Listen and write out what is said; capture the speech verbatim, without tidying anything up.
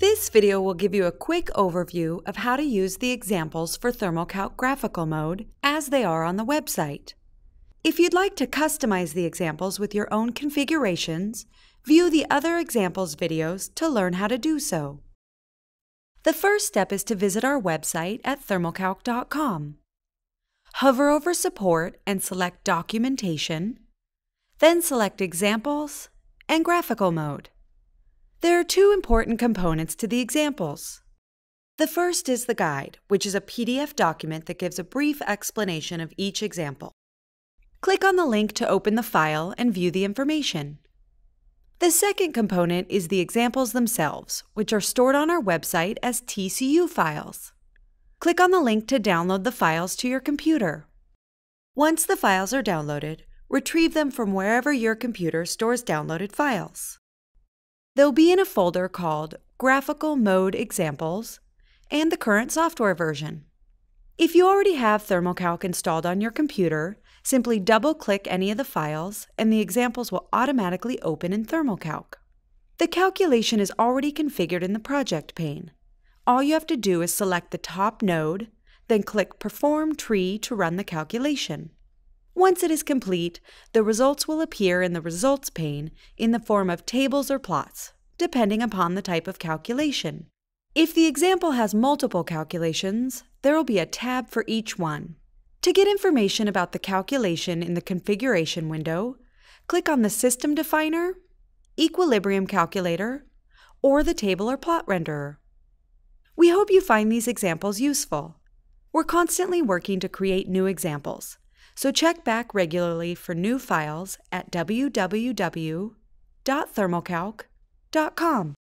This video will give you a quick overview of how to use the examples for ThermoCalc graphical mode as they are on the website. If you'd like to customize the examples with your own configurations, view the other examples videos to learn how to do so. The first step is to visit our website at thermocalc dot com. Hover over Support and select Documentation, then select Examples and Graphical Mode. There are two important components to the examples. The first is the guide, which is a P D F document that gives a brief explanation of each example. Click on the link to open the file and view the information. The second component is the examples themselves, which are stored on our website as T C U files. Click on the link to download the files to your computer. Once the files are downloaded, retrieve them from wherever your computer stores downloaded files. They'll be in a folder called Graphical Mode Examples and the current software version. If you already have ThermoCalc installed on your computer, simply double-click any of the files and the examples will automatically open in ThermoCalc. The calculation is already configured in the project pane. All you have to do is select the top node, then click Perform Tree to run the calculation. Once it is complete, the results will appear in the Results pane in the form of tables or plots, depending upon the type of calculation. If the example has multiple calculations, there will be a tab for each one. To get information about the calculation in the configuration window, click on the System Definer, Equilibrium Calculator, or the Table or Plot Renderer. We hope you find these examples useful. We're constantly working to create new examples, so check back regularly for new files at w w w dot thermocalc dot com.